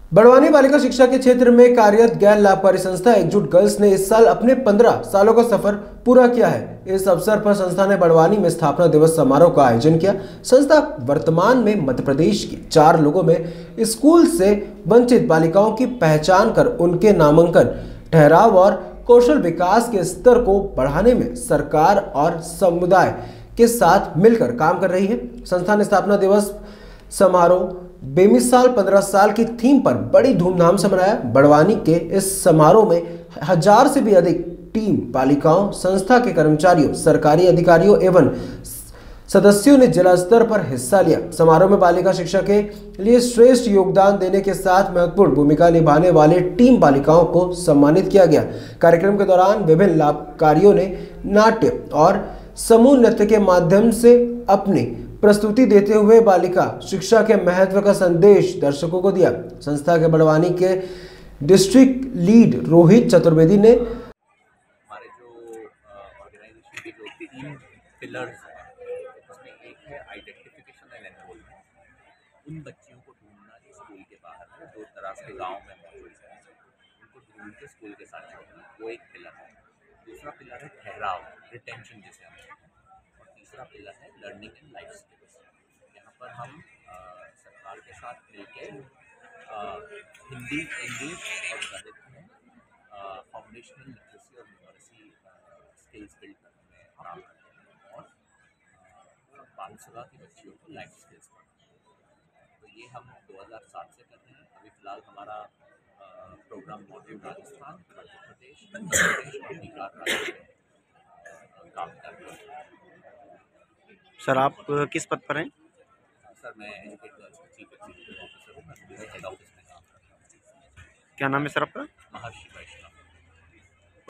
बड़वानी बालिका शिक्षा के क्षेत्र में कार्यरत गैर लाभकारी संस्था एकजुट गर्ल्स ने इस साल अपने 15 सालों का सफर पूरा किया है। इस अवसर पर संस्था ने बड़वानी में स्थापना दिवस समारोह का आयोजन किया। संस्था वर्तमान में मध्य प्रदेश की 4 लोगों में स्कूल से वंचित बालिकाओं की पहचान कर उनके नामांकन, ठहराव और कौशल विकास के स्तर को बढ़ाने में सरकार और समुदाय के साथ मिलकर काम कर रही है। संस्था ने स्थापना दिवस समारोह बेमिसाल 15 साल की थीम पर बड़ी धूमधाम से मनाया। बड़वानी के इस समारोह में 1000 से भी अधिक टीम बालिकाओं, संस्था के कर्मचारियों, सरकारी अधिकारियों एवं सदस्यों ने जिला स्तर पर हिस्सा लिया। समारोह में बालिका शिक्षा के लिए श्रेष्ठ योगदान देने के साथ महत्वपूर्ण भूमिका निभाने वाले टीम बालिकाओं को सम्मानित किया गया। कार्यक्रम के दौरान विभिन्न लाभकारियों ने नाट्य और समूह नृत्य के माध्यम से अपनी प्रस्तुति देते हुए बालिका शिक्षा के महत्व का संदेश दर्शकों को दिया। संस्था के बड़वानी के डिस्ट्रिक्ट लीड रोहित चतुर्वेदी ने हमारे जो ऑर्गेनाइजेशन के जो 3 पिलर्स हैं, उसमें एक है आइडेंटिफिकेशन एंड एनरोलमेंट। उन बच्चियों को ढूंढना जो स्कूल के बाहर है, दूर दराज के गाँव में मौजूद है, उनको ढूंढ के स्कूल के साथ जोड़ना, वो एक पिलर है। दूसरा पिलर है ठहराव, रिटेंशन जिसे हम कहते हैं। और तीसरा पिलर है लर्निंग एंड लाइफ स्किल्स। यहाँ पर हम सरकार के साथ मिलकर हिंदी, इंग्लिश और गणित में फाउंडेशनल लिटरेसी और न्यूमरेसी स्किल्स बिल्ड करने में काम करते हैं और बालसभा की बच्चियों को लाइफ स्किल्स पढ़ाते हैं। तो ये हम 2007 से कर रहे हैं। अभी फिलहाल हमारा प्रोग्राम मौजूद राजस्थान, मध्य प्रदेश, उत्तर प्रदेश और बिहार राज्य में काम कर रहे हैं। सर, आप किस पद पर हैं? सर, मैं एजुकेट गर्ल्स का चीफ एग्जीक्यूटिव ऑफिसर हूँ। मैं हेड ऑफिस में काम करता हूँ। क्या नाम है सर आपका?